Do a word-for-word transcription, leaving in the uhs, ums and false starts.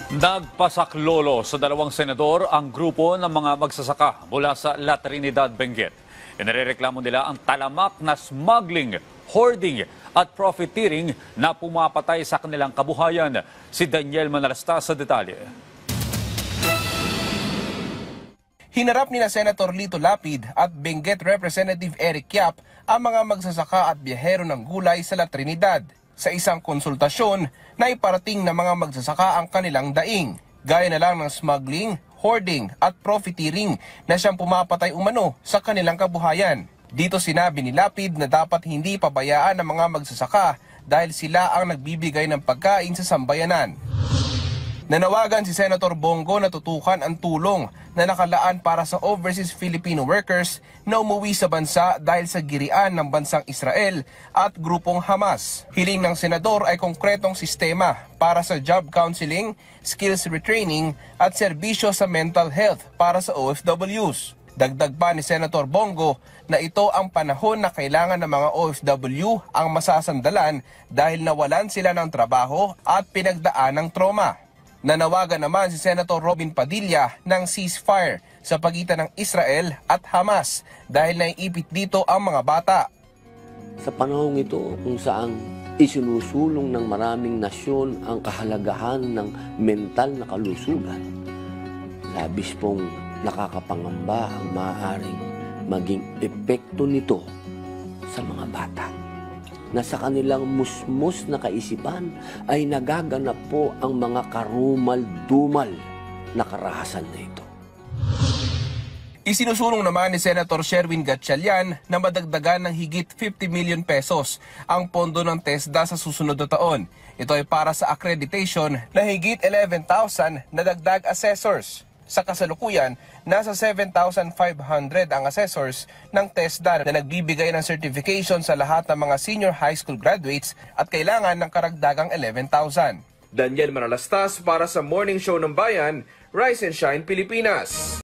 Nagpasaklolo sa dalawang senador ang grupo ng mga magsasaka mula sa La Trinidad, Benguet. Inireklamo nila ang talamak na smuggling, hoarding at profiteering na pumapatay sa kanilang kabuhayan. Si Daniel Manalasta sa detalye. Hinarap ni na Senator Lito Lapid at Benguet Representative Eric Yap ang mga magsasaka at biyahero ng gulay sa La Trinidad sa isang konsultasyon na iparating ng mga magsasaka ang kanilang daing, gaya na lang ng smuggling, hoarding at profiteering na siyang pumapatay umano sa kanilang kabuhayan. Dito sinabi ni Lapid na dapat hindi pabayaan ng mga magsasaka dahil sila ang nagbibigay ng pagkain sa sambayanan. Nanawagan si Senator Bongo na tutukan ang tulong na nakalaan para sa overseas Filipino workers na umuwi sa bansa dahil sa girian ng bansang Israel at grupong Hamas. Hiling ng senador ay konkretong sistema para sa job counseling, skills retraining at serbisyo sa mental health para sa O F Ws. Dagdag pa ni Senator Bongo na ito ang panahon na kailangan ng mga O F W ang masasandalan dahil nawalan sila ng trabaho at pinagdaan ng trauma. Nanawagan naman si Senator Robin Padilla ng ceasefire sa pagitan ng Israel at Hamas dahil naiipit dito ang mga bata. Sa panahong ito kung saan isinusulong ng maraming nasyon ang kahalagahan ng mental na kalusugan, labis pong nakakapangamba ang maaaring maging epekto nito sa mga bata, na sa kanilang musmus na kaisipan ay nagaganap po ang mga karumal-dumal na karahasan na ito. Isinusulong naman ni Senator Sherwin Gatchalian na madagdagan ng higit fifty million pesos ang pondo ng TESDA sa susunod na taon. Ito ay para sa accreditation na higit eleven thousand na dagdag assessors. Sa kasalukuyan, nasa seven thousand five hundred ang assessors ng TESDA na nagbibigay ng certification sa lahat ng mga senior high school graduates at kailangan ng karagdagang eleven thousand. Daniel Manalastas para sa Morning Show ng Bayan, Rise and Shine Pilipinas.